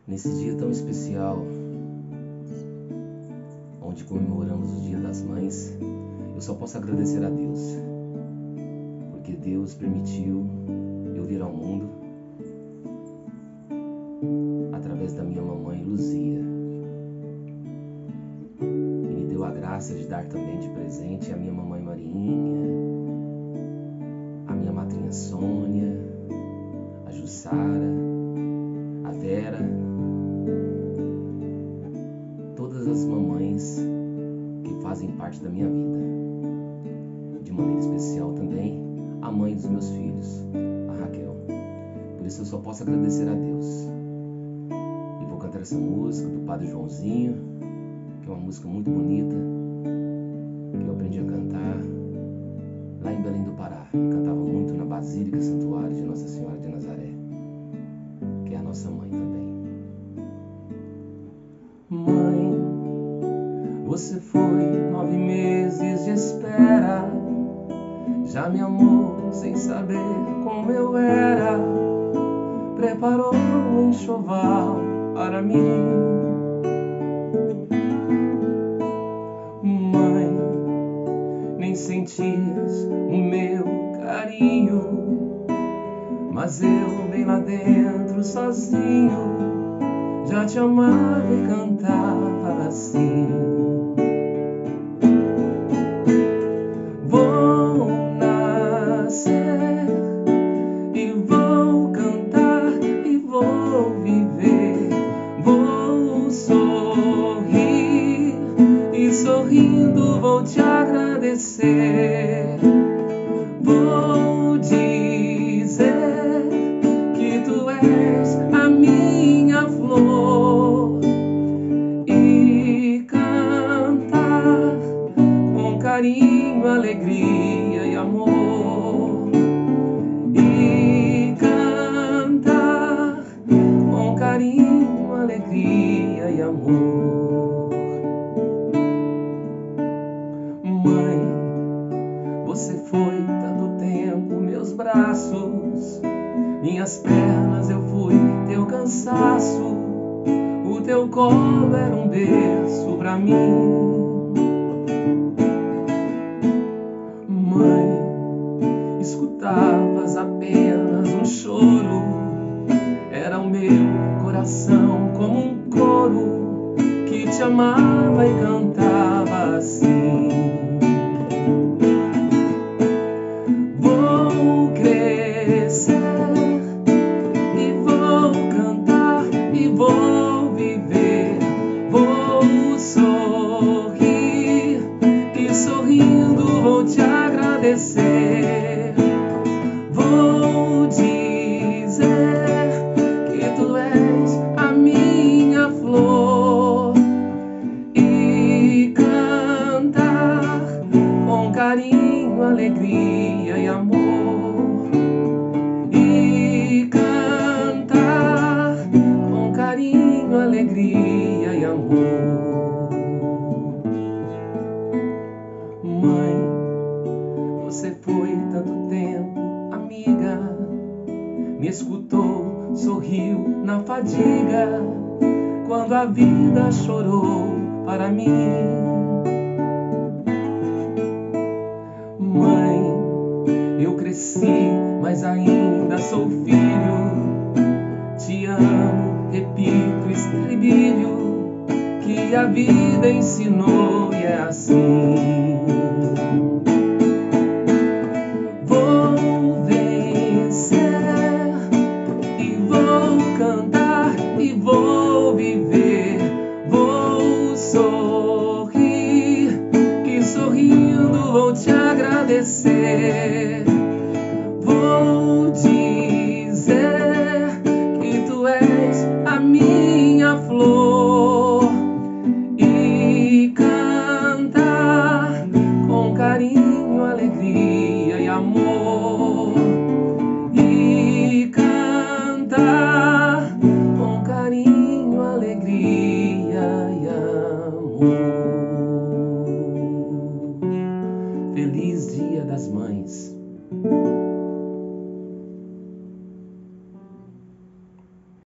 Nesse dia tão especial, onde comemoramos o Dia das Mães, eu só posso agradecer a Deus, porque Deus permitiu eu vir ao mundo através da minha mamãe Luzia, e me deu a graça de dar também de presente a minha mamãe Mariinha, a minha madrinha Sônia, a Jussara, a Vera, todas as mamães que fazem parte da minha vida. De maneira especial também a mãe dos meus filhos, a Raquel. Por isso eu só posso agradecer a Deus. E vou cantar essa música do Padre Joãozinho, que é uma música muito bonita, que eu aprendi a cantar lá em Belém do Pará. Eu cantava muito na Basílica Santuário de Nossa Senhora de Nazaré, que é a nossa mãe também. Mãe, você foi 9 meses de espera, já me amou sem saber como eu era, preparou um enxoval para mim. Mãe, nem sentias o meu carinho, mas eu bem lá dentro sozinho já te amava e cantava assim. Vou nascer e vou cantar e vou viver, vou sorrir e sorrindo vou te agradecer. Vou dizer que tu és a minha flor e cantar com carinho, alegria e amor. E cantar com carinho, alegria e amor. Mãe, você foi tanto tempo meus braços, minhas pernas eu fui teu cansaço, o teu colo era um berço pra mim. Mãe, escutavas apenas um choro, era o meu coração como um coro que te amava e cantava assim. Vou crescer e vou cantar e vou viver, vou sorrir e sorrindo vou te agradecer. Vou dizer que tu és a minha flor e cantar com carinho, alegria e amor. E cantar com carinho, alegria e amor. Mãe, você foi tanto tempo amiga, me escutou, sorriu na fadiga, quando a vida chorou para mim. Mãe, eu cresci, mas ainda sou filho, te amo, repito, estribilho, que a vida ensinou e é assim.